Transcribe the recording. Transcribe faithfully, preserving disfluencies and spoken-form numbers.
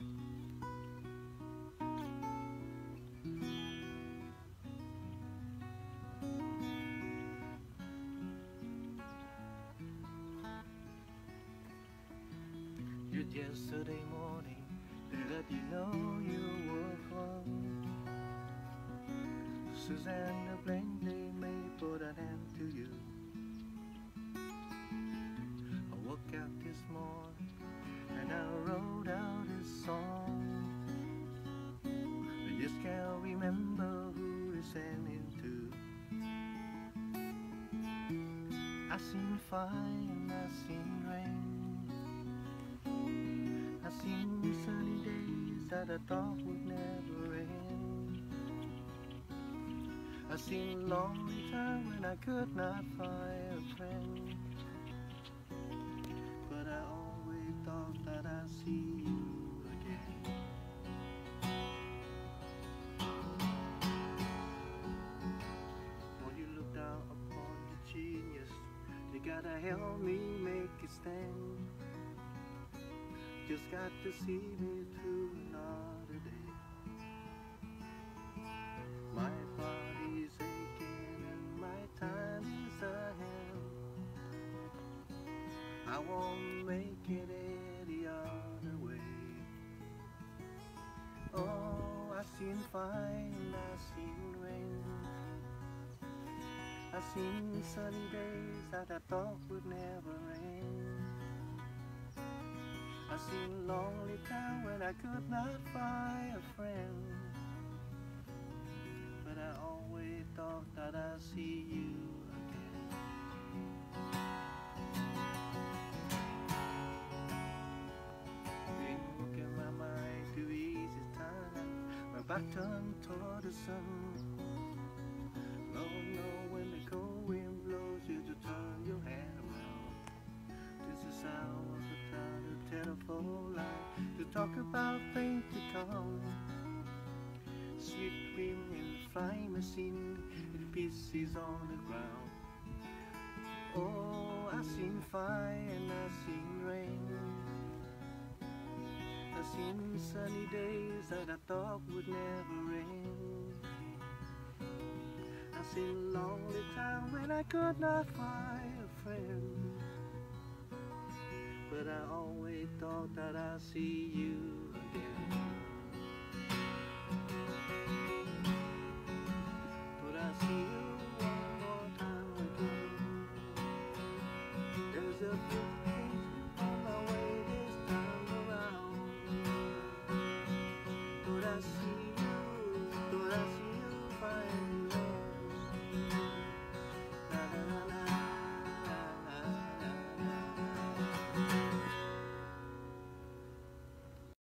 Just yesterday morning, they let you know you were gone. Susanna blankly may put an end to you. I woke up this morning and I wrote out this song. I just can't remember who to send it to. I seen fire and I seen rain. I seen sunny days that I thought would never end. I seen lonely times when I could not find a friend. But I always thought that I'd see you again. When you look down upon the genius, you gotta help me make a stand. Just got to see me through another day. My body's aching and my time is at hand. I won't make it any other way. Oh, I seen fire and I seen rain. I seen sunny days that I thought would never end. I seen lonely times when I could not find a friend. But I always thought that I'd see you again. Been working my mind to ease this time. My back turned toward the sun. Lord knows when the cold wind blows you to turn your head around. This is sound of the town, the telephone line, to talk about things to come. Sweet wind and flying machine in pieces on the ground. Oh, I seen fire and I seen rain. I seen sunny days that I thought would never end. I seen lonely times when I could not find a friend. But I always thought that I'd see you again. But I see you one more time again. There's a big place on my way this time around. But I see